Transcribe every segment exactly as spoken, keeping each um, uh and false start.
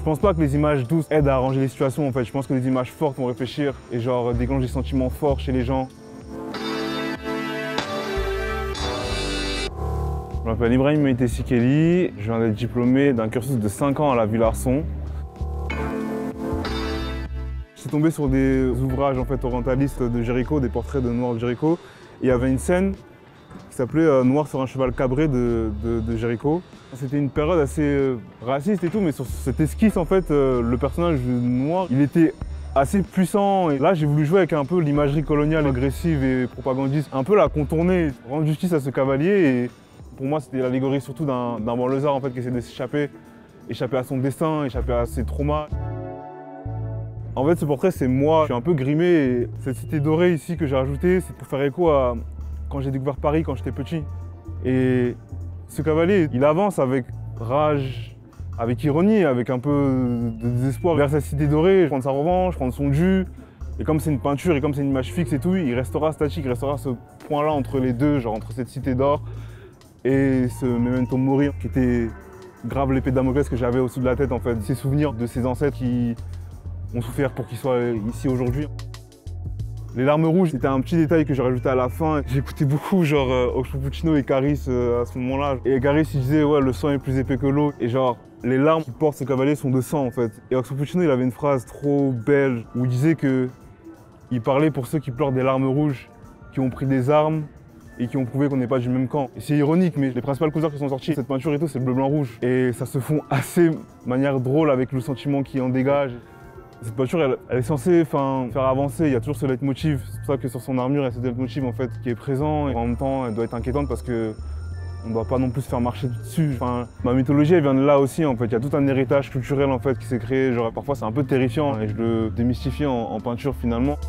pense pas que les images douces aident à arranger les situations en fait. Je pense que les images fortes vont réfléchir et genre déclenchent des sentiments forts chez les gens. Je m'appelle Ibrahim Meïté Sikeli, je viens d'être diplômé d'un cursus de cinq ans à la Vue-Larson. Je suis tombé sur des ouvrages en fait, orientalistes de Géricault, des portraits de Noir de Géricault. Et il y avait une scène qui s'appelait euh, Noir sur un cheval cabré de, de, de Géricault. C'était une période assez euh, raciste et tout, mais sur cette esquisse, en fait, euh, le personnage noir, il était assez puissant. Et là, j'ai voulu jouer avec un peu l'imagerie coloniale agressive et propagandiste, un peu la contourner, rendre justice à ce cavalier. Et pour moi, c'était l'allégorie surtout d'un banlieusard en fait, qui essaie de s'échapper, échapper à son destin, échapper à ses traumas. En fait, ce portrait, c'est moi. Je suis un peu grimé. Et cette cité dorée ici que j'ai rajoutée, c'est pour faire écho à quand j'ai découvert Paris quand j'étais petit. Et ce cavalier, il avance avec rage, avec ironie, avec un peu de désespoir vers sa cité dorée, prendre sa revanche, prendre son jus. Et comme c'est une peinture et comme c'est une image fixe et tout, il restera statique, il restera ce point-là entre les deux, genre entre cette cité d'or et ce memento mori qui était grave l'épée de Damoclès que j'avais au-dessus de la tête en fait. Ces souvenirs de ses ancêtres qui ont souffert pour qu'il soit ici aujourd'hui. Les larmes rouges, c'était un petit détail que j'ai rajouté à la fin. J'écoutais beaucoup genre euh, Oxmo Puccino et Caris euh, à ce moment-là. Et Caris il disait ouais le sang est plus épais que l'eau. Et genre les larmes qui portent ce cavalier sont de sang en fait. Et Oxmo Puccino il avait une phrase trop belle où il disait que il parlait pour ceux qui pleurent des larmes rouges, qui ont pris des armes et qui ont prouvé qu'on n'est pas du même camp. Et c'est ironique, mais les principales couleurs qui sont sorties, cette peinture et tout, c'est le bleu, blanc, rouge. Et ça se fond assez de manière drôle avec le sentiment qui en dégage. Cette peinture, elle, elle est censée faire avancer, il y a toujours ce leitmotiv. C'est pour ça que sur son armure, il y a ce leitmotiv en fait, qui est présent. Et en même temps, elle doit être inquiétante parce que on ne doit pas non plus se faire marcher dessus. Enfin, ma mythologie, elle vient de là aussi en fait. Il y a tout un héritage culturel en fait qui s'est créé. Genre, parfois, c'est un peu terrifiant et je le démystifie en, en peinture finalement.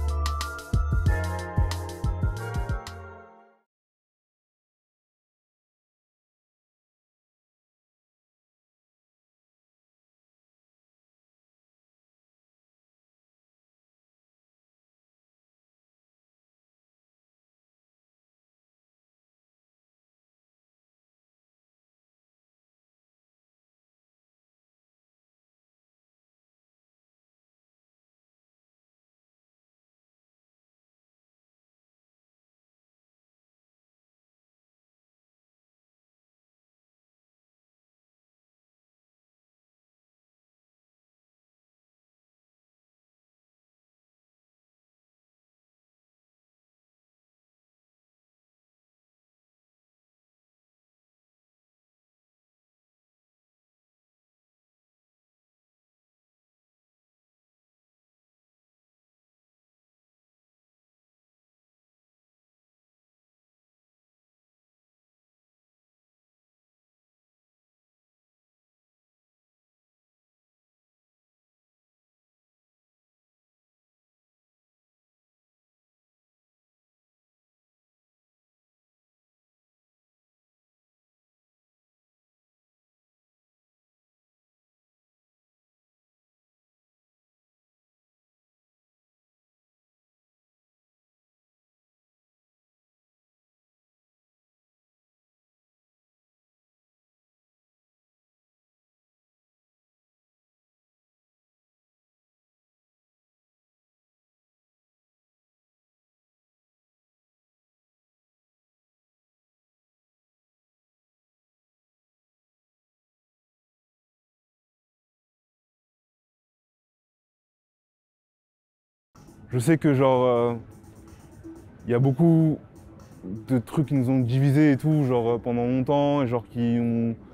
Je sais que genre, il euh, y a beaucoup de trucs qui nous ont divisés et tout, genre pendant longtemps, et genre qui ont